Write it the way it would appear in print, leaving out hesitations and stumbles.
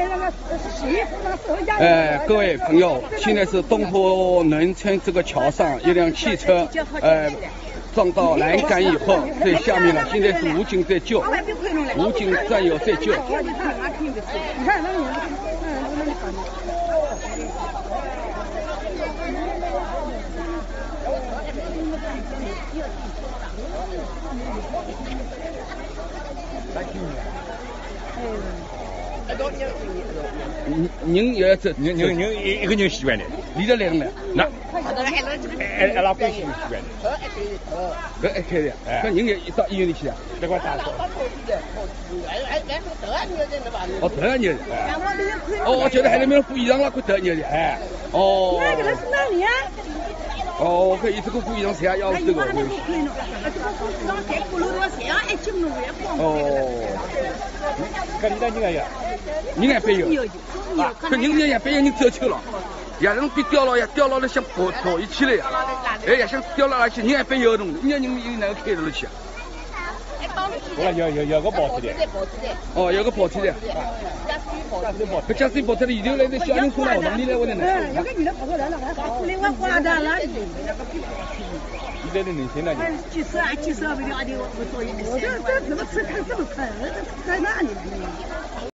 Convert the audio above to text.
各位朋友，现在是东坡农村这个桥上，一辆汽车，撞到栏杆以后，在下面了。现在是武警在救，武警战友在救。人也要走， 人一个人习惯的， 离得来了那拉关系习惯的。 搿还开的，搿人也到医院里去啊？ 这块大错。 哦，得了你。哦，觉得还在那边补衣裳了，快得你的。哎。哦。 那个是哪里啊？ 哦，可以这个补衣裳谁要这个？哦。 搿你那人人还背有，搿人也背有人走秋了，夜人被吊牢呀，吊牢了想跑一起来呀，哎呀想吊牢下去，人还背有东西，人家有哪个开得了去啊？ 有个跑车的。 哦，有个跑车的。搿驾驶跑车的，现在来这小人送到学堂里来，我在哪？ 有个女的跑过来了，另外挂的了。 现在的年轻人。 几十不了的，我做一个。这怎么吃看这么快？在哪里？